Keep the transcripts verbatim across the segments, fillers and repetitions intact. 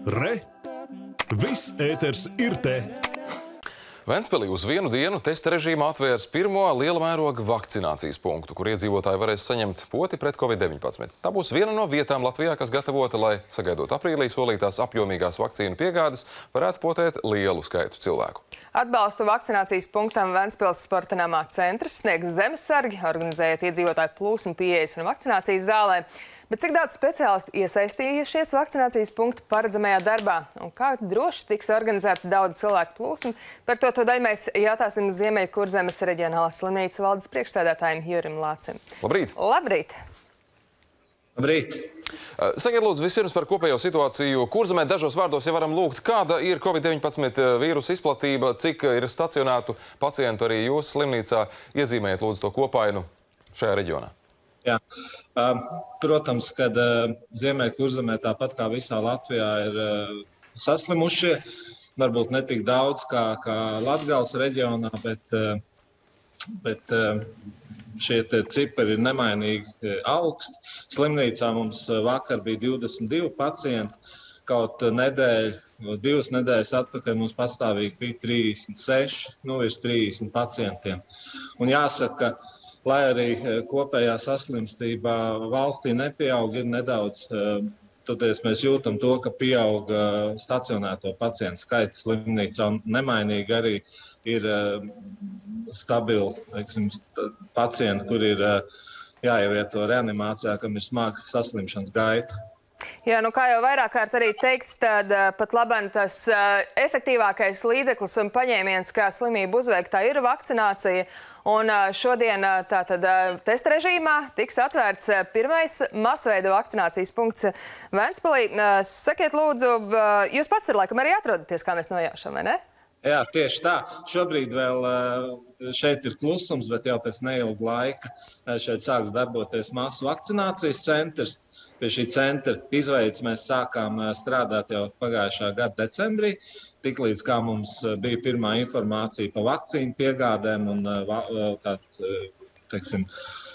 Re! Viss ēters ir te! Ventspilī uz vienu dienu testa režīmā atvērs pirmo liela mēroga vakcinācijas punktu, kur iedzīvotāji varēs saņemt poti pret covid deviņpadsmit. Tā būs viena no vietām Latvijā, kas gatavota, lai, sagaidot aprīlī solītās apjomīgās vakcīnu piegādes, varētu potēt lielu skaitu cilvēku. Atbalstu vakcinācijas punktam Ventspils sporta namā centrs sniegs Zemesargi, organizējot iedzīvotāju plūsmu pieejas un vakcinācijas zālē. Bet cik daudz speciālisti iesaistījušies vakcinācijas punktu paredzamajā darbā? Un kā droši tiks organizēta daudz cilvēku plūsmu? Par to to daļu mēs jautāsim Ziemeļkurzemes reģionālās slimnīcas valdes priekšsēdētājiem Jurim Lācim. Labrīt! Labrīt! Labrīt! Sakiet, lūdzu, vispirms par kopējo situāciju. Kurzemē dažos vārdos jau varam lūgt, kāda ir covid deviņpadsmit vīrusa izplatība, cik ir stacionētu pacientu arī jūsu slimnīcā? Iezīmējiet, lūdzu, to kopainu šajā reģionā. Jā. Protams, kad Ziemeļkurzemē tāpat kā visā Latvijā ir saslimušie, varbūt ne tik daudz kā, kā Latgales reģionā, bet, bet šie cipari ir nemainīgi augsti. Slimnīcā mums vakar bija divdesmit divi pacienti, kaut nedēļu, divas nedēļas atpakaļ mums pastāvīgi bija trīsdesmit seši, nu virs trīsdesmit pacientiem. Un jāsaka, lai arī kopējā saslimstība valstī nepieaug, ir nedaudz, toties mēs jūtam to, ka pieaug stacionēto pacientu skaits slimnīcā un nemainīgi arī ir stabili, teiksim, pacienti, kur ir jāievieto reanimācijā, kam ir smaga saslimšanas gaita. Jā, nu kā jau vairāk kārt arī teikts, tad pat labāk tas efektīvākais līdzeklis un paņēmiens, kā slimību uzveikt, tā ir vakcinācija. Un šodien tātad testa režīmā tiks atvērts pirmais masveida vakcinācijas punkts Ventspilī. Sakiet, lūdzu, jūs pats tur laikam arī atrodaties, kā mēs nojaušam, vai ne? Jā, tieši tā. Šobrīd vēl šeit ir klusums, bet jau pēc neilga laika šeit sāks darboties masu vakcinācijas centrs. Pie šī centra izveidas mēs sākām strādāt jau pagājušā gada decembrī, tiklīdz kā mums bija pirmā informācija par vakcīnu piegādēm un tād, teiksim,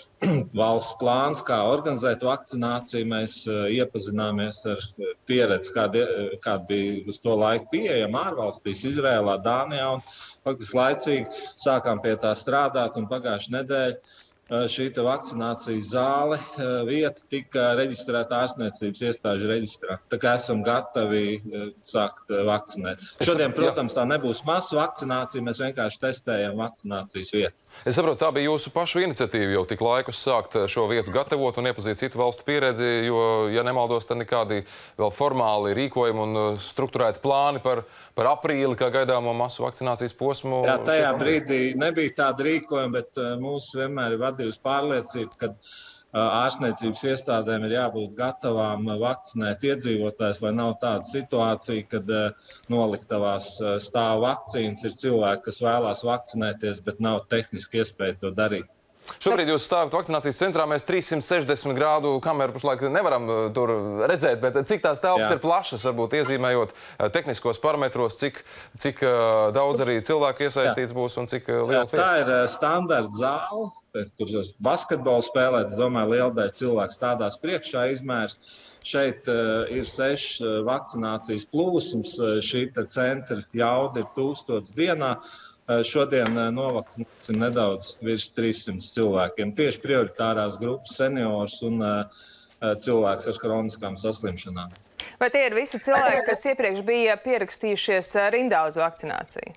valsts plāns, kā organizēt vakcināciju. Mēs iepazināmies ar pieredzi, kāda, kāda bija uz to laiku pieejama ārvalstīs, Izrēlā, Dānijā, un faktiski laicīgi sākām pie tā strādāt, un pagājušā nedēļa šī vakcinācijas zāle vieta tika reģistrēta ārstniecības iestāžu reģistrā. Tā kā esam gatavi sākt vakcinēt. Šodien, protams, tā nebūs masu vakcinācija, mēs vienkārši testējam vakcinācijas vietu. Es saprotu, tā bija jūsu pašu iniciatīva jau tik laikus sākt šo vietu gatavot un iepazīt citu valstu pieredzi, jo, ja nemaldos, tad nekādi vēl formāli rīkojumi un strukturēti plāni par, par aprīli, kā gaidāmo masu vakcinācijas posmu. Jā, tajā brīdī nebija tāda rīkojuma, bet mūs vienmēr ir vadījusi pārliecība, ka ārstniecības iestādēm ir jābūt gatavām vakcinēt iedzīvotājus, lai nav tāda situācija, kad noliktavās stāv vakcīnas, ir cilvēki, kas vēlās vakcinēties, bet nav tehniski iespēja to darīt. Šobrīd jūs stāvat vakcinācijas centrā, mēs trīssimt sešdesmit grādu kameru pašlaik nevaram tur redzēt, bet cik tās telpas ir plašas, varbūt iezīmējot tehniskos parametros, cik, cik daudz arī cilvēku iesaistīts būs un cik liels vietas? Tā ir standarta zāle, kur basketbolu spēlēt, es domāju, liela daļa cilvēku stādās priekšā izmērs. Šeit uh, ir sešas uh, vakcinācijas plūsums, uh, šī centra jauda ir tūkstots dienā. Šodien novakcinēsim nedaudz virs trīssimiem cilvēkiem. Tieši prioritārās grupas seniors un uh, cilvēks ar kroniskām saslimšanām. Vai tie ir visi cilvēki, kas iepriekš bija pierakstījušies rindā uz vakcināciju?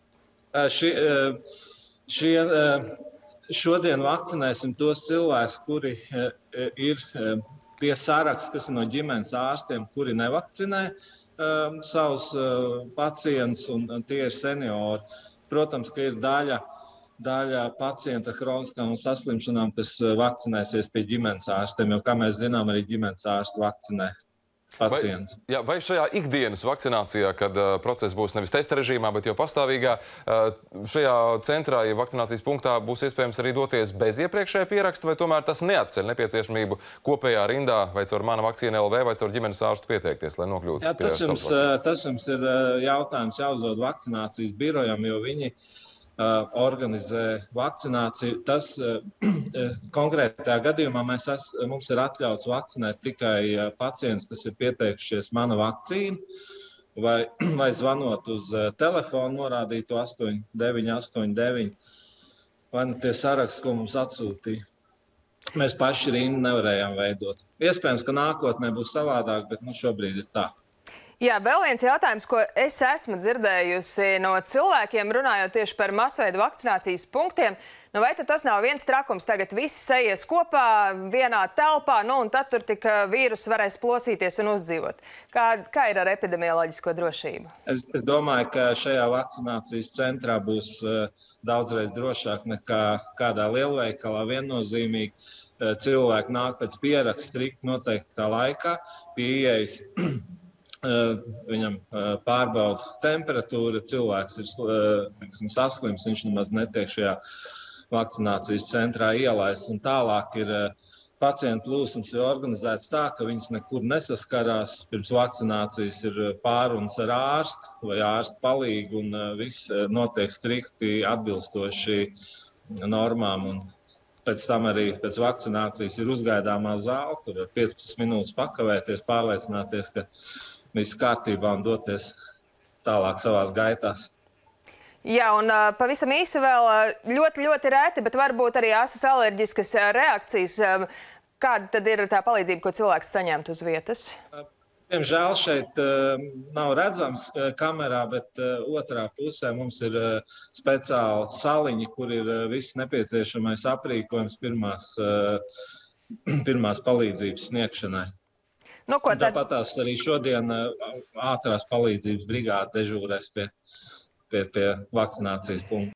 Uh, ši, uh, šie, uh, šodien vakcinēsim tos cilvēkus, kuri uh, ir uh, tie saraksti, kas ir no ģimenes ārstiem, kuri nevakcinē uh, savus uh, pacientus, un, un tie ir seniori. Protams, ka ir daļa, daļa pacienta ar kroniskām saslimšanām, kas vakcinēsies pie ģimenes ārstiem, jo, kā mēs zinām, arī ģimenes ārsti vakcinē pacientus. Vai, jā, vai šajā ikdienas vakcinācijā, kad uh, process būs nevis testa režīmā, bet jau pastāvīgā, uh, šajā centrā, ja vakcinācijas punktā būs iespējams arī doties bez iepriekšējā pieraksta, vai tomēr tas neatceļ nepieciešamību kopējā rindā, vai caur Mana vakcīna L V, vai caur ģimenes ārstu pieteikties, lai nokļūtu jā, tas, jums, tas jums ir jautājums jāuzdod vakcinācijas birojam, jo viņi organizē vakcināciju. Tas konkrētajā gadījumā mēs es, mums ir atļauts vakcinēt tikai pacients, kas ir pieteikušies Mana vakcīna, vai, vai zvanot uz telefonu norādītu astoņi deviņi astoņi deviņi, vai ne tie saraksti, ko mums atsūtīja. Mēs paši rindu nevarējām veidot. Iespējams, ka nākotnē būs savādāk, bet nu šobrīd ir tā. Jā, vēl viens jautājums, ko es esmu dzirdējusi no cilvēkiem, runājot tieši par masveida vakcinācijas punktiem. Nu, vai tad tas nav viens trakums? Tagad visi sejies kopā vienā telpā, nu, un tad tur tik vīrusu varēs plosīties un uzdzīvot. Kā, kā ir ar epidemioloģisko drošību? Es, es domāju, ka šajā vakcinācijas centrā būs uh, daudzreiz drošāk nekā kādā lielveikalā. Viennozīmīgi uh, cilvēki nāk pēc pieraksta strikt noteiktā laikā, pie ieejas. Viņam pārbauda temperatūra, cilvēks ir teiksim, saslims, viņš nemaz netiek šajā vakcinācijas centrā ielaists. Un tālāk ir pacientu plūsums ir organizēts tā, ka viņas nekur nesaskarās. Pirms vakcinācijas ir pārunas ar ārstu vai ārstu palīgu, un viss notiek strikti atbilstoši normām. Un pēc tam arī pēc vakcinācijas ir uzgaidāmā zāle, kur ar piecpadsmit minūtes pakavēties, pārliecināties, ka viss kārtībā un doties tālāk savās gaitās. Jā, un uh, pavisam īsi vēl ļoti, ļoti rēti, bet varbūt arī asas alerģiskas reakcijas. Kāda tad ir tā palīdzība, ko cilvēks saņemt uz vietas? Diemžēl šeit uh, nav redzams uh, kamerā, bet uh, otrā pusē mums ir uh, speciāli saliņi, kur ir uh, viss nepieciešamais aprīkojums pirmās, uh, pirmās palīdzības sniegšanai. Nu, ko tad? Tāpatās arī šodien ātrās palīdzības brigāde dežūrēs pie, pie, pie vakcinācijas punkta.